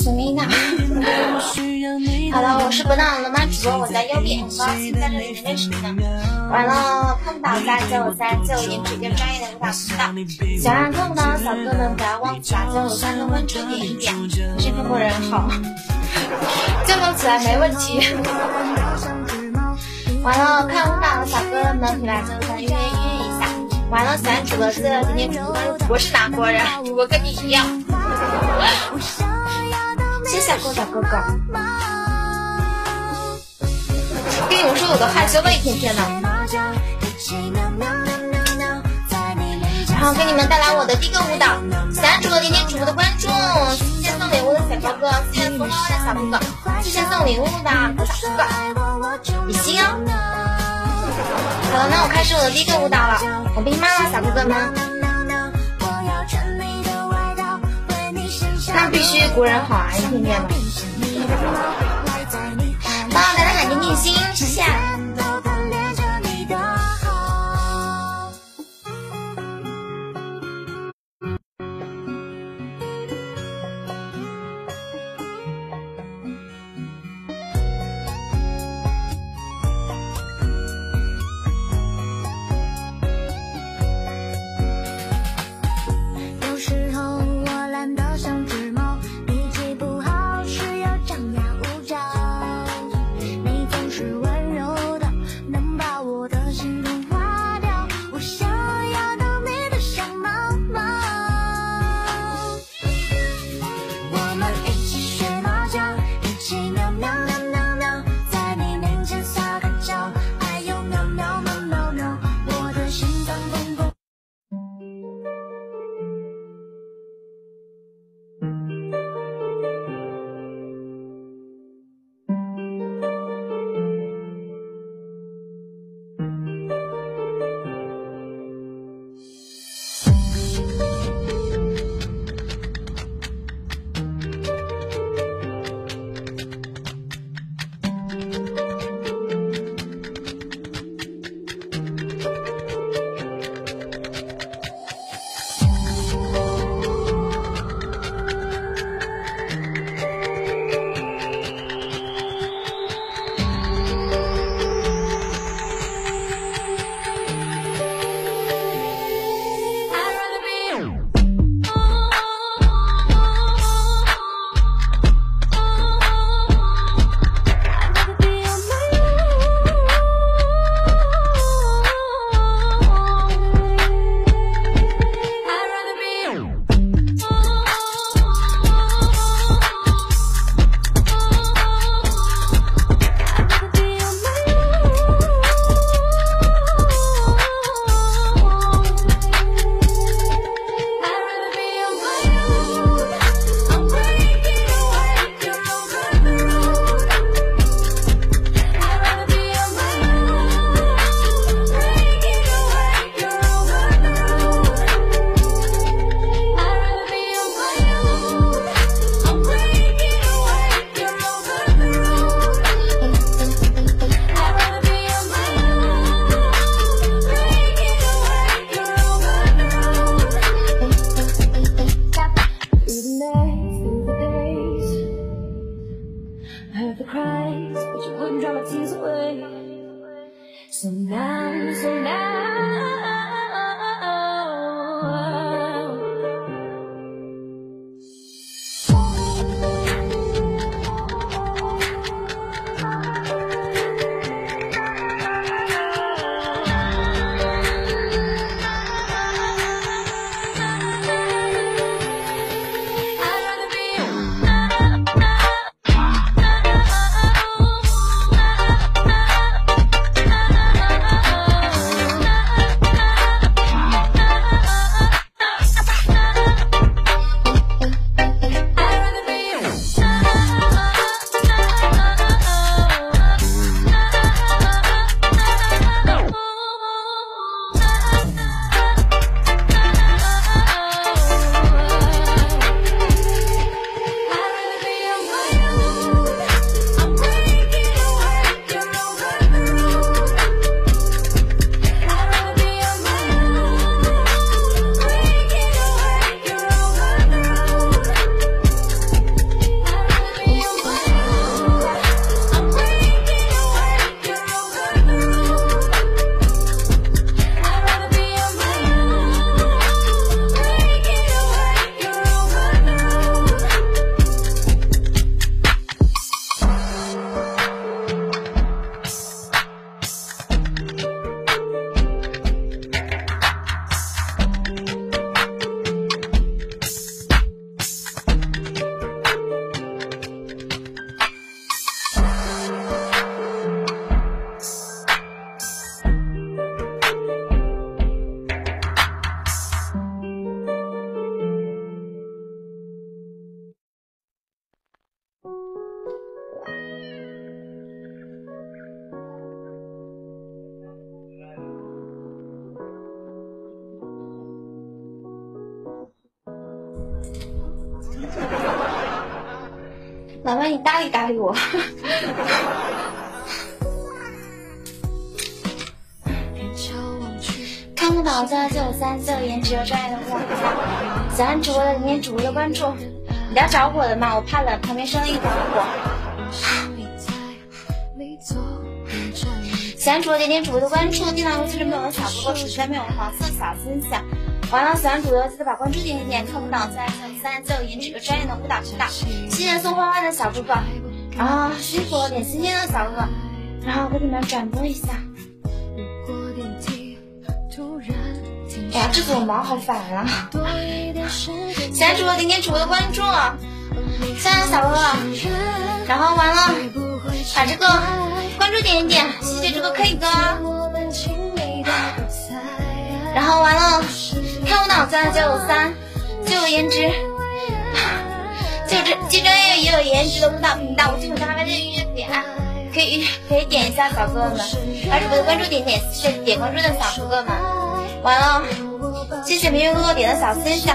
什么呢？好了，我是不当了吗？直播我在右边，很高兴在这里能认识你们。完了，看不到393就一定直接专业的舞蹈频道。想让看不到的小哥们不要忘记393的关注点一点，是中国人好，交流起来没问题。完了，看舞蹈的小哥们回来393约一下。完了，喜欢主播记得今天主播我是哪国人？我跟你一样。谢谢狗仔哥哥。跟你们说我都害羞了一天天了。然后给你们带来我的第一个舞蹈，喜欢主播点点主播的关注，谢谢送礼物的小哥哥，谢谢送花花的小哥哥，谢谢送礼物的狗仔哥哥，比心哦。好了，那我开始我的第一个舞蹈了，我闭麦了，小哥哥们。那必须国人好啊，一天天的。帮我给他喊点点心，谢谢。 是温柔的老板，你搭理搭理我。看不到的就3色颜值有专业的互动话，喜欢主播的里面主播的关注，你要找我的嘛，我怕冷，旁边生了一团火。喜欢主播点点主播的关注，电脑游戏里没有小哥哥，手机上面有黄色小心心。完了，喜欢主播记得把关注点一点，看不到3色颜值有专业的舞蹈指导，谢谢送花花的小哥哥，然后辛苦点新鲜的小哥哥，然后给你们转播一下。哎呀，这组毛好烦啊！喜欢主播点点主播的关注，谢谢小哥哥，然后完了把这个关注点一点，谢谢这个 K 哥，然后完了看我脑子就有3就有颜值，就专业也有颜值的舞蹈频道，我基本上还没这音乐点，可以点一下小哥哥们，把主播的关注点点，谢谢点关注的小哥哥们。完了，谢谢明月哥哥点的小心心。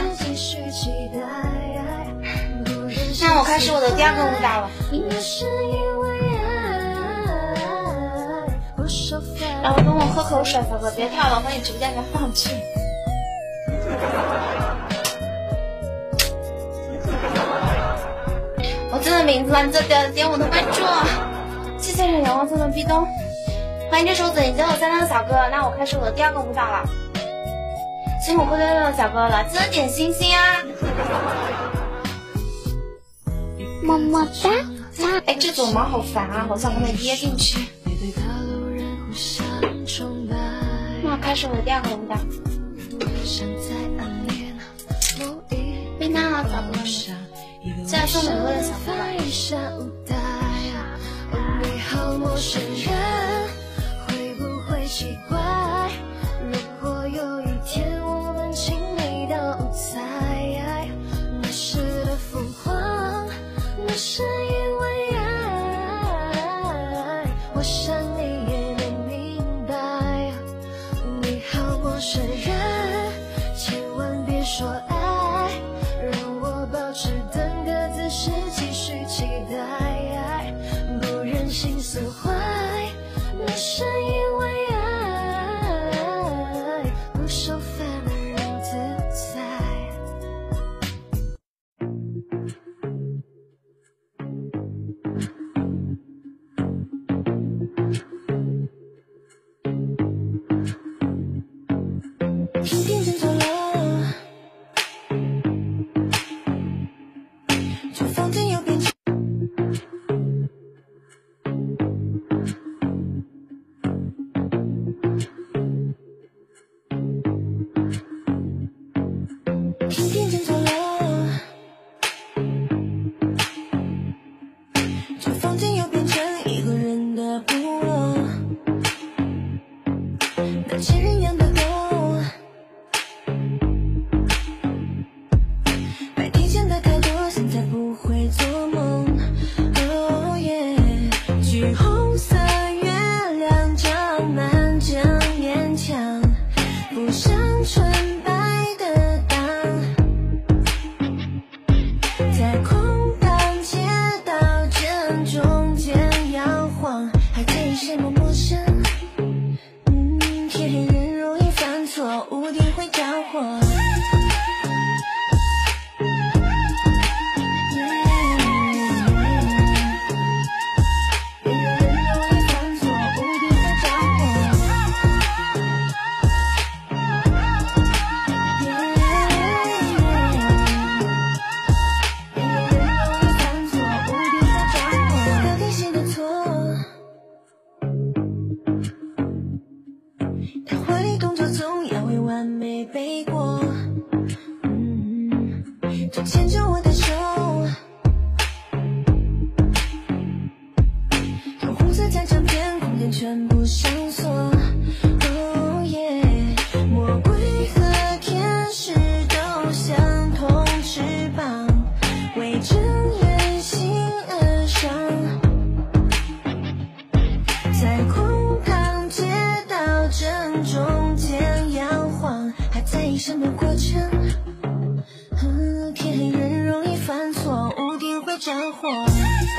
那我开始我的第2个舞蹈了。然后跟我喝口水，小哥别跳了，我把你直播间里面放去。我记得名字了，你就点我的关注。谢谢阳光送的壁咚，欢迎这首紫银结我3的小哥，那我开始我的第2个舞蹈了。辛苦扣3的小哥了，记得点星星啊！么么哒！哎，这组毛好烦啊，好想把它掖进去。那我开始我的第2个舞蹈。被那了小哥哥，现在送美味的小哥哥。会不会奇怪？如果有一天我们亲密到无猜，那时的疯狂，那是因为爱。我想你也能明白，你好陌生人，千万别说爱，让我保持等个姿势，继续期待，不忍心损坏。那是因为爱，不受烦而让自在。天天真错了，这房间又变成。天天真错了，这房间又变成一个人的部落，那些人养的狗，白天想的太多，现在不会做梦。哦耶，橘红色月亮长满整面墙，不像纯白的档，在空荡街道正中间摇晃，还对什么陌生？天黑人容易犯错，屋顶会着火。他婚礼动作总要为完美背锅，就牵着我的手，看红色在整片空间全部上锁。哦耶，魔鬼和天使都相同翅膀，围着人心而上，在空荡街道正中间摇晃，还在意什么过程？天黑人容易犯错，屋顶会着火。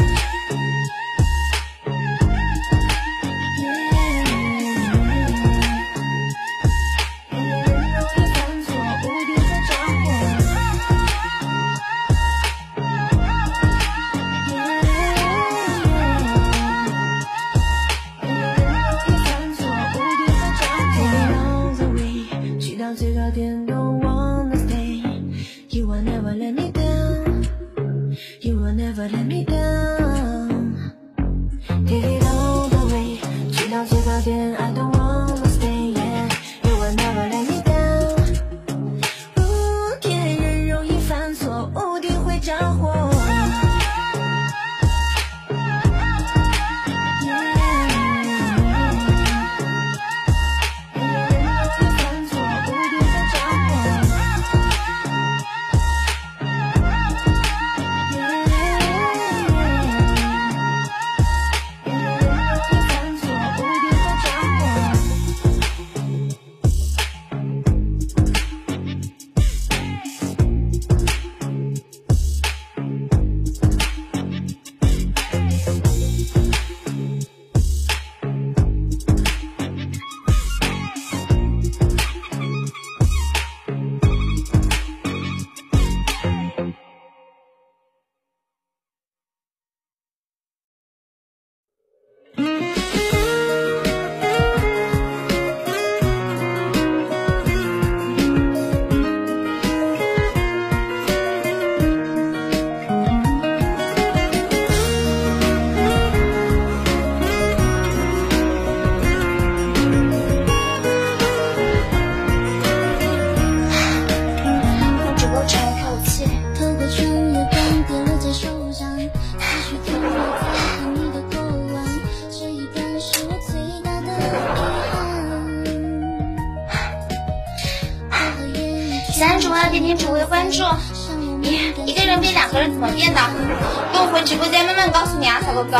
点主播的关注。一个人变2个人怎么变的？跟我回直播间慢慢告诉你啊，小哥哥。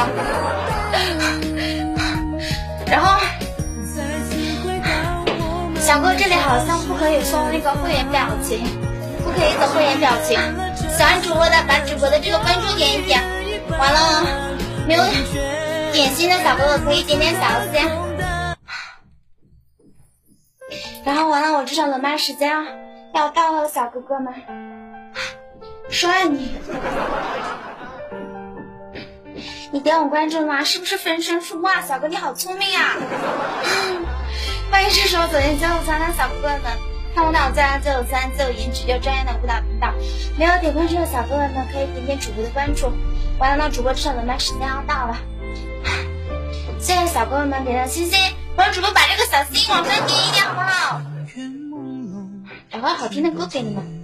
然后小哥这里好像不可以送那个会员表情，不可以走会员表情。喜欢主播的把主播的这个关注点一点，完了没有点心的小哥哥可以点点小心。然后完了，我这场冷麦时间要到了，小哥哥们，帅你点我关注了吗？是不是分身术？哇，小哥你好聪明啊！欢迎这首左眼953的小哥哥们，看舞蹈家953自有颜值又专业的舞蹈频道。没有点关注的小哥哥们可以点点主播的关注。完了，主播这场冷麦时间要到了，谢谢小哥哥们点的星星，帮主播把这个小心往上点一点好不好？找个好听的歌给你们。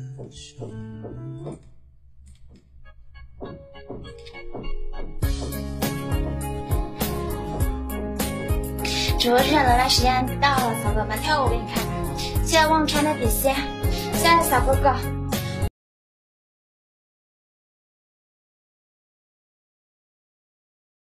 主播这场冷麦时间到了，小哥哥们跳舞给你看。谢谢忘川的比心，谢谢小哥哥。